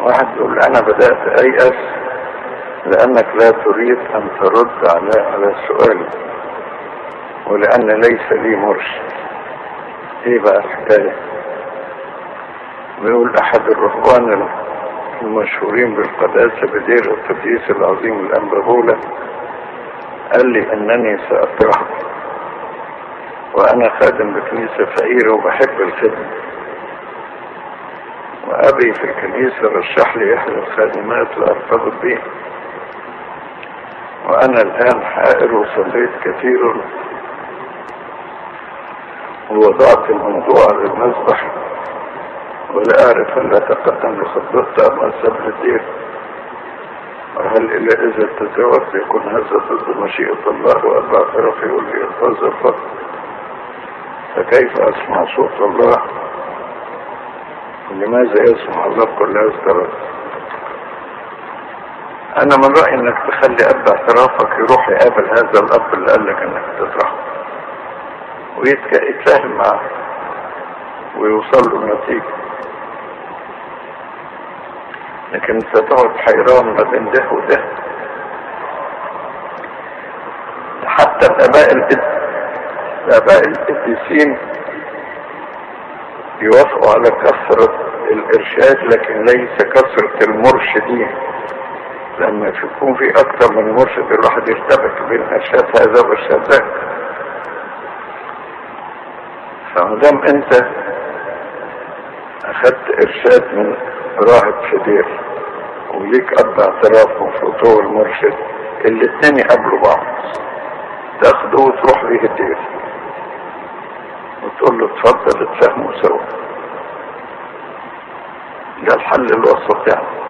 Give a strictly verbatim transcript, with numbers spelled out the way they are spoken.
واحد يقول انا بدأت ايأس لانك لا تريد ان ترد على على السؤال ولان ليس لي مرشد. ايه بقى الحكاية؟ بيقول احد الرهبان المشهورين بالقداسة بدير القديس العظيم الانبابولة قال لي انني سأطرح، وانا خادم بكنيسة فقيرة وبحب الخدمة، وابي في الكنيسة رشح لي احدى الخادمات لارتبط بيه، وانا الان حائر وصليت كثيرا ووضعت الموضوع على المسبح ولا اعرف ان اتقدم لخطبتها ام اسيب للدير، وهل الى اذا تزوجت يكون هذا ضد مشيئة الله؟ وابا اعترف يقول لي انتظر فقط، فكيف اسمع صوت الله؟ لماذا يسمع الله كل هذا التردد؟ انا من رأيي انك تخلي اب اعترافك يروح يقابل هذا الاب اللي قال لك انك تطرحه ويتفاهم معه ويوصل له نتيجة، لكن انت تقعد حيران ما بين ده وده. حتى الاباء الاباء القديسين يوافقوا على كثرة الارشاد لكن ليس كثرة المرشدين، لما يكون في اكثر من مرشد الواحد يرتبك بين ارشاد هذا وارشاد ذاك. فمدام انت اخذت ارشاد من راهب في دير وليك اب اعتراف مفروض هو المرشد، الاتنين يقابلوا بعض، تاخده وتروح بيه الدير وتقول له اتفضل اتفهموا سوا. ده الحل الوسط يعني.